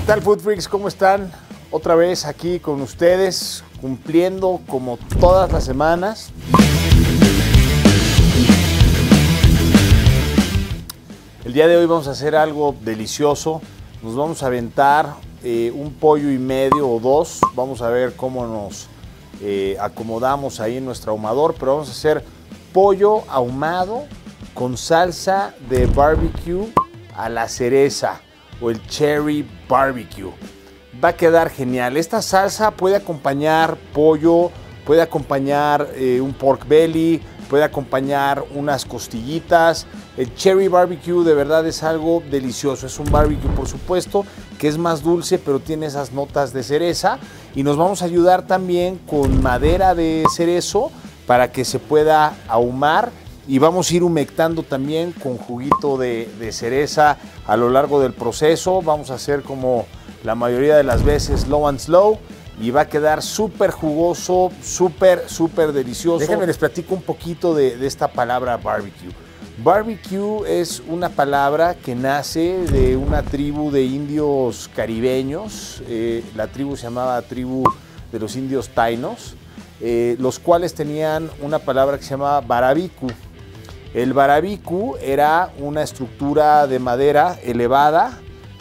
tal, Food Freaks? ¿Cómo están? Otra vez aquí con ustedes, cumpliendo como todas las semanas. El día de hoy vamos a hacer algo delicioso. Nos vamos a aventar un pollo y medio o dos. Vamos a ver cómo nos acomodamos ahí en nuestro ahumador, pero vamos a hacer pollo ahumado con salsa de barbecue a la cereza o el cherry barbecue. Va a quedar genial. Esta salsa puede acompañar pollo, puede acompañar un pork belly, puede acompañar unas costillitas. El cherry barbecue de verdad es algo delicioso. Es un barbecue, por supuesto, que es más dulce, pero tiene esas notas de cereza. Y nos vamos a ayudar también con madera de cerezo para que se pueda ahumar. Y vamos a ir humectando también con juguito de cereza a lo largo del proceso. Vamos a hacer como la mayoría de las veces slow and slow y va a quedar súper jugoso, súper delicioso. Déjenme les platico un poquito de esta palabra barbecue. Barbecue es una palabra que nace de una tribu de indios caribeños. La tribu se llamaba tribu de los indios Tainos, los cuales tenían una palabra que se llamaba barabicu. El barabicu era una estructura de madera elevada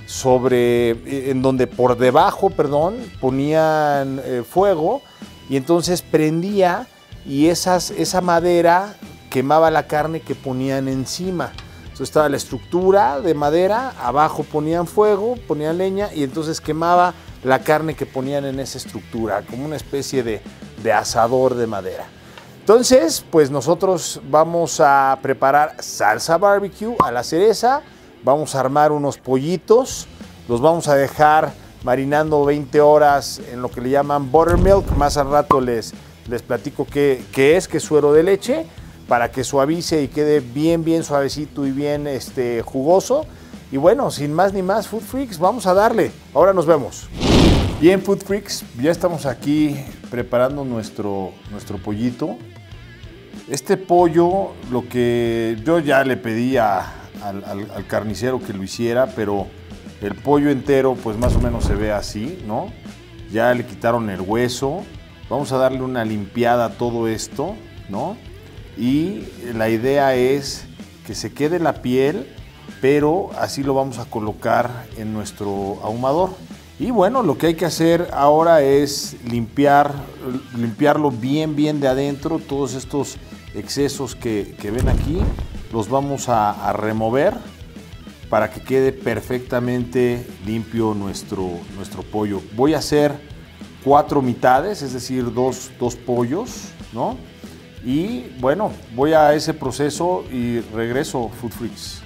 en donde por debajo, ponían fuego y entonces prendía y esa madera quemaba la carne que ponían encima. Entonces estaba la estructura de madera, abajo ponían fuego, ponían leña y entonces quemaba la carne que ponían en esa estructura, como una especie de asador de madera. Entonces, pues nosotros vamos a preparar salsa barbecue a la cereza, vamos a armar unos pollitos, los vamos a dejar marinando 20 horas en lo que le llaman buttermilk. Más al rato les platico qué es suero de leche, para que suavice y quede bien suavecito y bien jugoso. Y bueno, sin más ni más, Food Freaks, vamos a darle. Ahora nos vemos. Bien, Food Freaks, ya estamos aquí preparando nuestro pollito. Este pollo, lo que yo ya le pedí al carnicero que lo hiciera, pero el pollo entero pues más o menos se ve así, ¿no? Ya le quitaron el hueso. Vamos a darle una limpiada a todo esto, ¿no? Y la idea es que se quede la piel, pero así lo vamos a colocar en nuestro ahumador. Y bueno, lo que hay que hacer ahora es limpiarlo bien de adentro. Todos estos excesos que ven aquí los vamos a remover para que quede perfectamente limpio nuestro pollo. Voy a hacer 4 mitades, es decir, dos pollos, ¿no? Y bueno, voy a ese proceso y regreso, Food Freaks.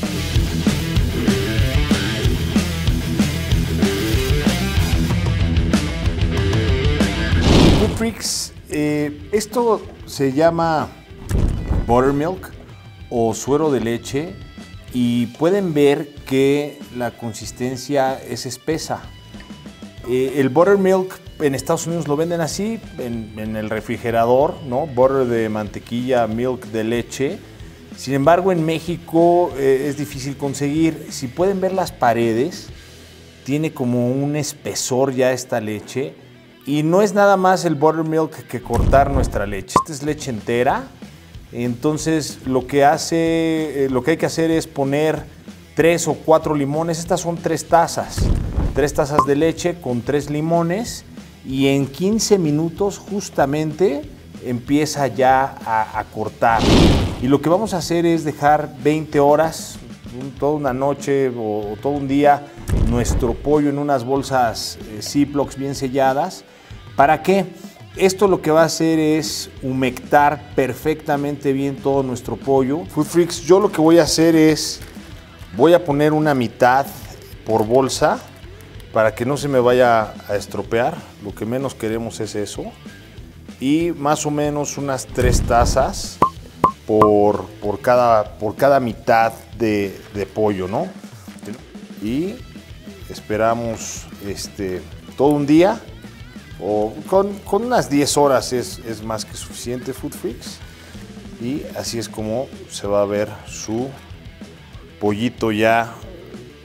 Food Freaks, esto se llama buttermilk o suero de leche y pueden ver que la consistencia es espesa. El buttermilk en Estados Unidos lo venden así, en el refrigerador, ¿no? Butter de mantequilla, milk de leche. Sin embargo, en México es difícil conseguir. Si pueden ver las paredes, tiene como un espesor ya esta leche. Y no es nada más el buttermilk que cortar nuestra leche. Esta es leche entera. Entonces, lo que hay que hacer es poner 3 o 4 limones. Estas son 3 tazas. 3 tazas de leche con 3 limones y en 15 minutos justamente empieza ya a cortar. Y lo que vamos a hacer es dejar 20 horas, toda una noche o todo un día, nuestro pollo en unas bolsas Ziplocs bien selladas. ¿Para qué? Esto lo que va a hacer es humectar perfectamente bien todo nuestro pollo. Food Freaks, yo lo que voy a hacer es, voy a poner una mitad por bolsa, para que no se me vaya a estropear. Lo que menos queremos es eso. Y más o menos unas 3 tazas por cada mitad de pollo, ¿no? Y esperamos todo un día o con unas 10 horas es más que suficiente, Food Freaks. Y así es como se va a ver su pollito ya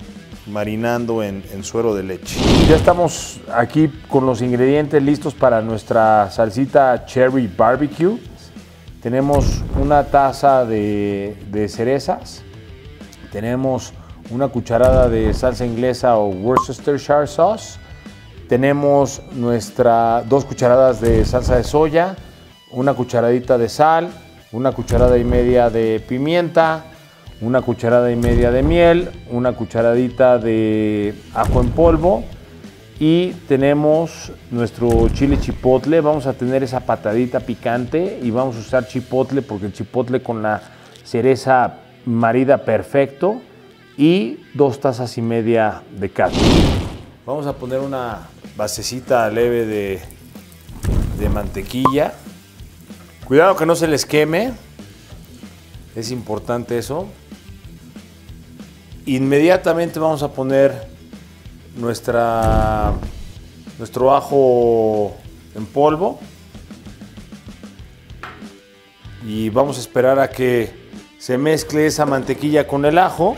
marinando en suero de leche. Ya estamos aquí con los ingredientes listos para nuestra salsita Cherry Barbecue. Tenemos una taza de cerezas, tenemos una cucharada de salsa inglesa o Worcestershire sauce, tenemos 2 cucharadas de salsa de soya, una cucharadita de sal, una cucharada y media de pimienta, una cucharada y media de miel, una cucharadita de ajo en polvo y tenemos nuestro chile chipotle. Vamos a tener esa patadita picante y vamos a usar chipotle porque el chipotle con la cereza marida perfecto y 2 tazas y media de catsup. Vamos a poner una basecita leve de mantequilla. Cuidado que no se les queme, es importante eso. Inmediatamente vamos a poner nuestro ajo en polvo y vamos a esperar a que se mezcle esa mantequilla con el ajo.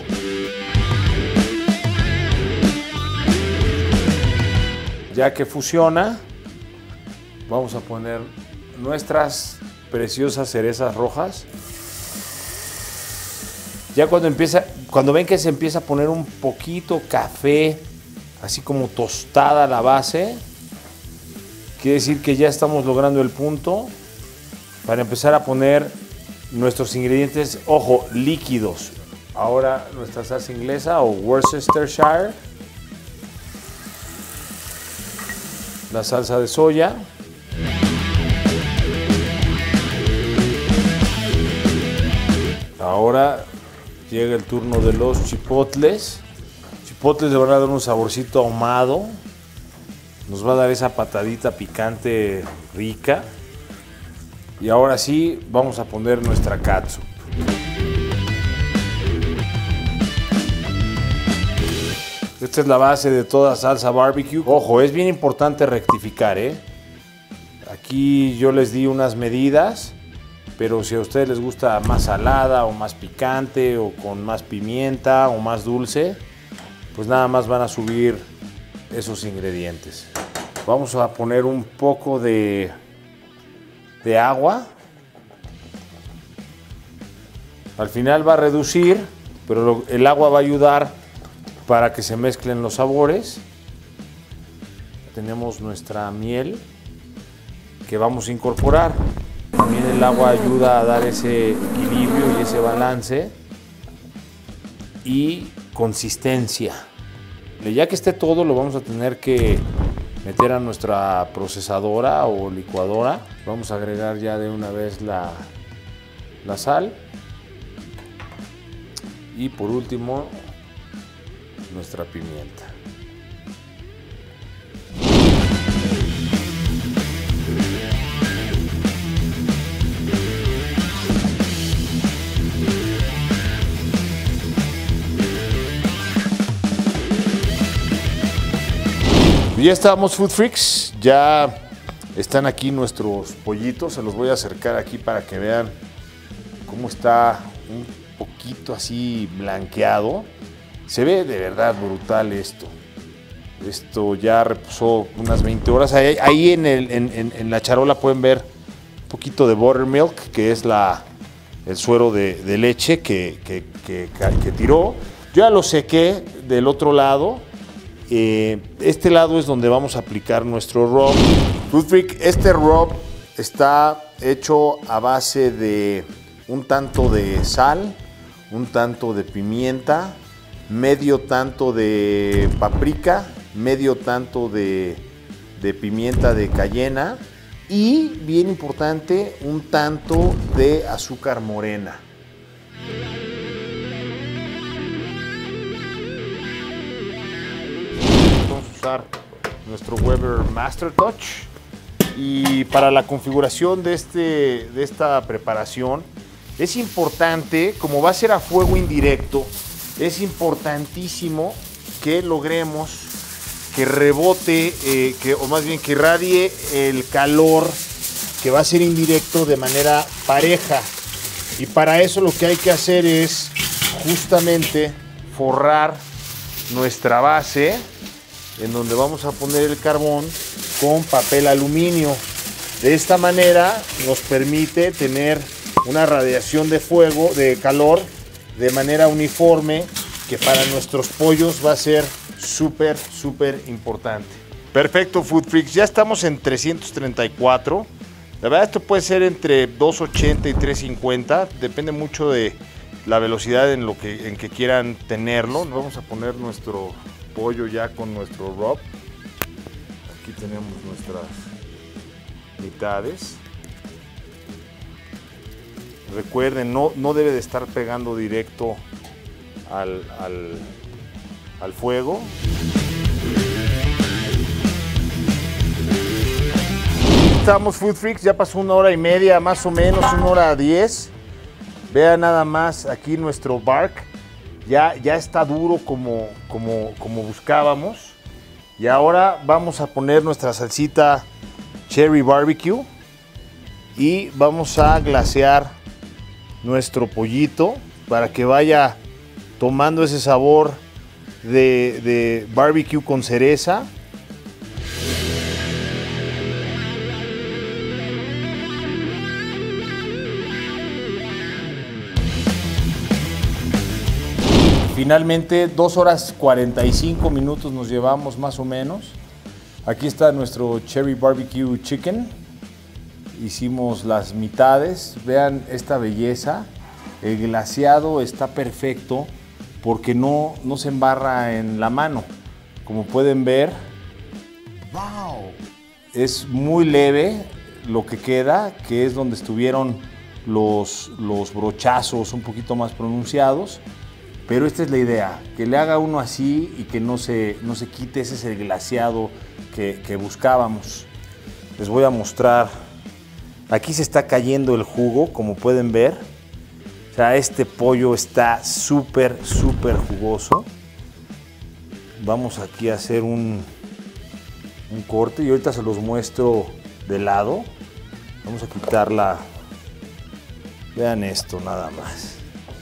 Ya que fusiona, vamos a poner nuestras preciosas cerezas rojas. Ya cuando ven que se empieza a poner un poquito café, así como tostada la base, quiere decir que ya estamos logrando el punto para empezar a poner nuestros ingredientes, ojo, líquidos. Ahora nuestra salsa inglesa o Worcestershire, la salsa de soya, ahora llega el turno de los chipotles. Chipotles le van a dar un saborcito ahumado, nos va a dar esa patadita picante rica. Y ahora sí, vamos a poner nuestra catsup. Esta es la base de toda salsa barbecue. Ojo, es bien importante rectificar, ¿eh? Aquí yo les di unas medidas, pero si a ustedes les gusta más salada o más picante o con más pimienta o más dulce, pues nada más van a subir esos ingredientes. Vamos a poner un poco de agua. Al final va a reducir, pero el agua va a ayudar para que se mezclen los sabores. Tenemos nuestra miel que vamos a incorporar. También el agua ayuda a dar ese equilibrio y ese balance y consistencia. Ya que esté todo, lo vamos a tener que meter a nuestra procesadora o licuadora. Vamos a agregar ya de una vez la sal y por último nuestra pimienta. Ya estamos, Food Freaks, ya están aquí nuestros pollitos, se los voy a acercar aquí para que vean cómo está un poquito así blanqueado. Se ve de verdad brutal esto. Esto ya reposó unas 20 horas. Ahí en la charola pueden ver un poquito de buttermilk, que es el suero de leche que tiró. Yo ya lo sequé del otro lado. Este lado es donde vamos a aplicar nuestro rub. Food Freak, este rub está hecho a base de un tanto de sal, un tanto de pimienta, medio tanto de paprika, medio tanto de pimienta de cayena y, bien importante, un tanto de azúcar morena. Vamos a usar nuestro Weber Master Touch y para la configuración de esta preparación es importante, como va a ser a fuego indirecto, es importantísimo que logremos que rebote, o más bien que irradie el calor que va a ser indirecto de manera pareja. Y para eso lo que hay que hacer es justamente forrar nuestra base en donde vamos a poner el carbón con papel aluminio. De esta manera nos permite tener una radiación de fuego, de calor, de manera uniforme, que para nuestros pollos va a ser súper importante. Perfecto, Food Freaks, ya estamos en 334. La verdad, esto puede ser entre 280 y 350, depende mucho de la velocidad en que quieran tenerlo. Nos vamos a poner nuestro pollo ya con nuestro rub. Aquí tenemos nuestras mitades. Recuerden, no debe de estar pegando directo al fuego. Estamos, Food Freaks, ya pasó 1 hora y media, más o menos 1 hora 10. Vean nada más aquí nuestro bark. Ya está duro como buscábamos. Y ahora vamos a poner nuestra salsita Cherry Barbecue y vamos a glasear nuestro pollito para que vaya tomando ese sabor de barbecue con cereza. Finalmente 2 horas 45 minutos nos llevamos más o menos. Aquí está nuestro Cherry Barbecue Chicken. Hicimos las mitades. Vean esta belleza. El glaseado está perfecto porque no se embarra en la mano. Como pueden ver, ¡wow! Es muy leve lo que queda, que es donde estuvieron los brochazos un poquito más pronunciados. Pero esta es la idea, que le haga uno así y que no se quite. Ese es el glaseado que buscábamos. Les voy a mostrar. Aquí se está cayendo el jugo, como pueden ver. O sea, este pollo está súper jugoso. Vamos aquí a hacer un corte y ahorita se los muestro de lado. Vamos a quitarla. Vean esto nada más.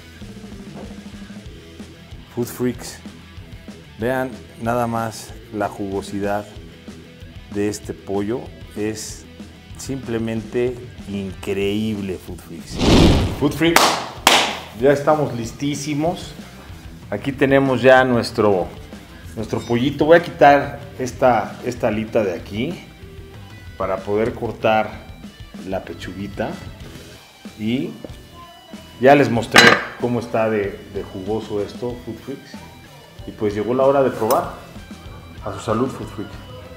Food Freaks, vean nada más la jugosidad de este pollo. Es simplemente increíble, Food Freaks. Food Freaks, ya estamos listísimos. Aquí tenemos ya nuestro pollito. Voy a quitar esta alita de aquí para poder cortar la pechuguita. Y ya les mostré cómo está de jugoso esto, Food Freaks. Y pues llegó la hora de probar. A su salud, Food Freaks.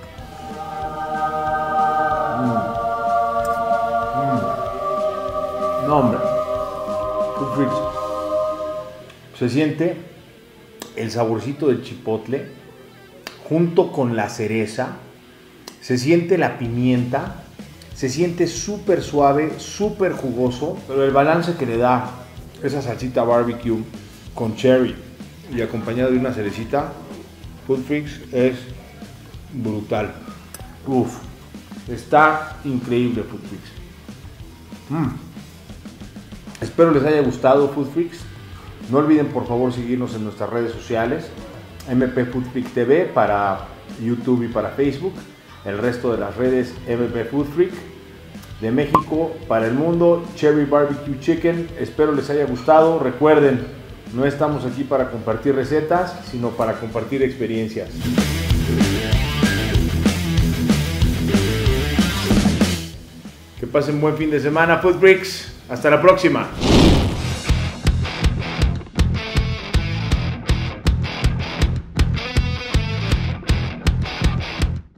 No, hombre. Food Freaks. Se siente el saborcito del chipotle junto con la cereza. Se siente la pimienta. Se siente súper suave, súper jugoso, pero el balance que le da esa salsita barbecue con cherry y acompañado de una cerecita, Food Freaks, es brutal. Uf, está increíble, Food Freaks. Espero les haya gustado, Food Freaks. No olviden por favor seguirnos en nuestras redes sociales, MP Food Freak TV para YouTube y para Facebook. El resto de las redes MP Food Freak. De México para el mundo, Cherry Barbecue Chicken. Espero les haya gustado. Recuerden, no estamos aquí para compartir recetas, sino para compartir experiencias. Que pasen buen fin de semana, Food Freaks. Hasta la próxima.